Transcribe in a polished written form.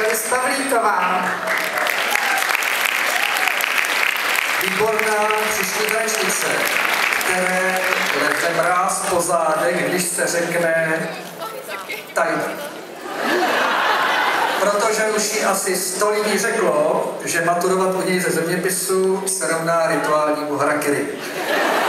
Doris Pavlíková. Výborná příští tanečnice, které lete mráz po zádech, když se řekne tajda. Protože už jí asi 100 lidí řeklo, že maturovat u něj ze zeměpisu se rovná rituálnímu harakiri.